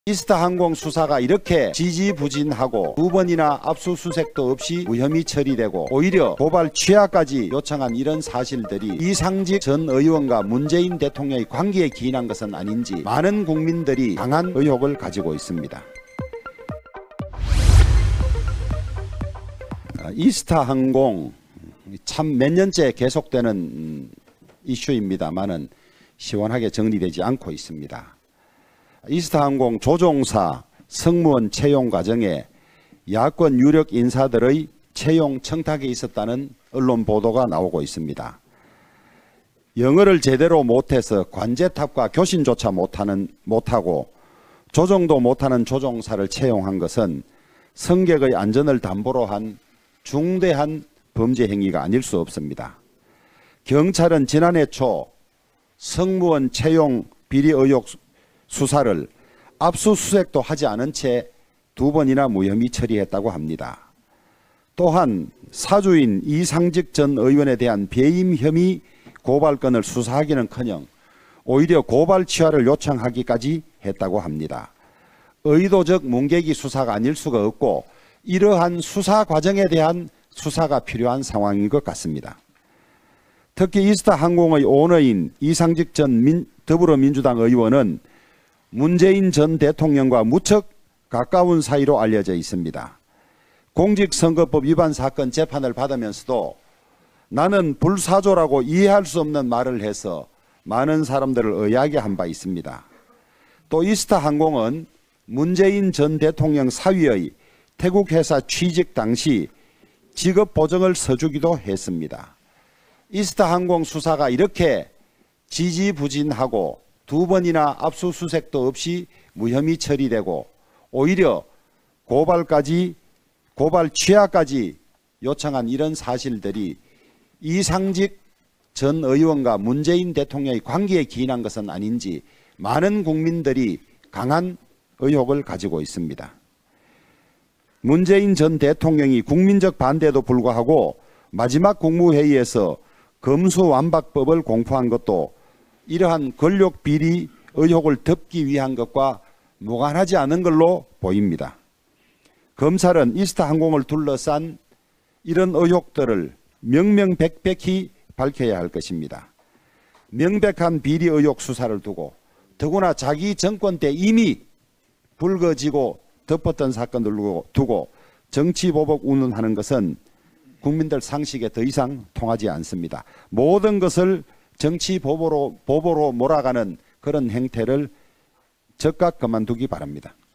이스타 항공 수사가 이렇게 지지부진하고 2번이나 압수수색도 없이 무혐의 처리되고 오히려 고발 취하까지 요청한 이런 사실들이 이상직 전 의원과 문재인 대통령의 관계에 기인한 것은 아닌지 많은 국민들이 강한 의혹을 가지고 있습니다. 이스타 항공 참 몇 년째 계속되는 이슈입니다만은 시원하게 정리되지 않고 있습니다. 이스타항공 조종사 승무원 채용 과정에 야권 유력 인사들의 채용 청탁이 있었다는 언론 보도가 나오고 있습니다. 영어를 제대로 못해서 관제탑과 교신조차 못하고 조종도 못하는 조종사를 채용한 것은 승객의 안전을 담보로 한 중대한 범죄 행위가 아닐 수 없습니다. 경찰은 지난해 초 승무원 채용 비리 의혹 수사를 압수수색도 하지 않은 채 2번이나 무혐의 처리했다고 합니다. 또한 사주인 이상직 전 의원에 대한 배임 혐의 고발건을 수사하기는커녕 오히려 고발 취하를 요청하기까지 했다고 합니다. 의도적 문객이 수사가 아닐 수가 없고 이러한 수사 과정에 대한 수사가 필요한 상황인 것 같습니다. 특히 이스타항공의 오너인 이상직 전 더불어민주당 의원은 문재인 전 대통령과 무척 가까운 사이로 알려져 있습니다. 공직선거법 위반 사건 재판을 받으면서도 나는 불사조라고 이해할 수 없는 말을 해서 많은 사람들을 의아하게 한 바 있습니다. 또 이스타항공은 문재인 전 대통령 사위의 태국 회사 취직 당시 직업 보정을 서주기도 했습니다. 이스타항공 수사가 이렇게 지지부진하고 2번이나 압수수색도 없이 무혐의 처리되고 오히려 고발 취하까지 요청한 이런 사실들이 이상직 전 의원과 문재인 대통령의 관계에 기인한 것은 아닌지 많은 국민들이 강한 의혹을 가지고 있습니다. 문재인 전 대통령이 국민적 반대에도 불구하고 마지막 국무회의에서 검수완박법을 공포한 것도 이러한 권력 비리 의혹을 덮기 위한 것과 무관하지 않은 걸로 보입니다. 검찰은 이스타항공을 둘러싼 이런 의혹들을 명명백백히 밝혀야 할 것입니다. 명백한 비리 의혹 수사를 두고 더구나 자기 정권 때 이미 불거지고 덮었던 사건을 두고 정치보복 운운하는 것은 국민들 상식에 더 이상 통하지 않습니다. 모든 것을 정치 보복으로 몰아가는 그런 행태를 즉각 그만두기 바랍니다.